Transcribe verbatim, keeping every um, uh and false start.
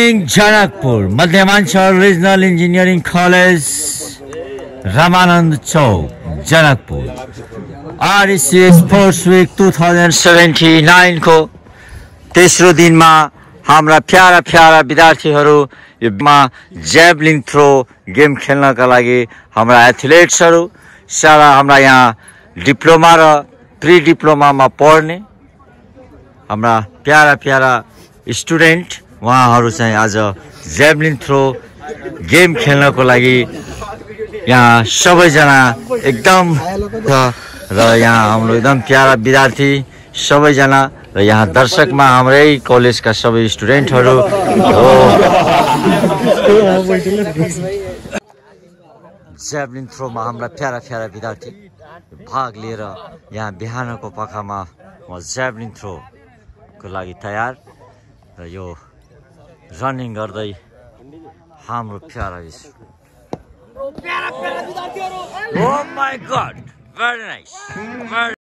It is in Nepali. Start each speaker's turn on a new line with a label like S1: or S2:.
S1: Joining Janakpur, Madhyamanchal Regional Engineering College, Ramanand Chowk, Janakpur. R E C Sports Week twenty seventy-nine को तेस्रो दिनमा हाम्रा प्यारा प्यारा विद्यार्थीहरू योमा ज्याभलिन थ्रो गेम खेल्नका लागि हाम्रा एथलेट्सहरू सारा हाम्रा यहाँ डिप्लोमा र प्री डिप्लोमामा पढ्ने हाम्रा प्यारा प्यारा स्टुडेन्ट उहाँहरू चाहिँ आज ज्याभलिन थ्रो गेम खेल्नको लागि यहाँ सबैजना एकदम र यहाँ हाम्रो एकदम प्यारा विद्यार्थी सबैजना र यहाँ दर्शकमा हाम्रै कलेजका सबै स्टुडेन्टहरू हो। ज्याभलिन थ्रोमा हाम्रा प्यारा प्यारा विद्यार्थी भाग लिएर यहाँ बिहानको पखमा म ज्याभलिन थ्रोको लागि तयार र यो रनिङ गर्दै हाम्रो प्यारा Oh my God, very nice. Very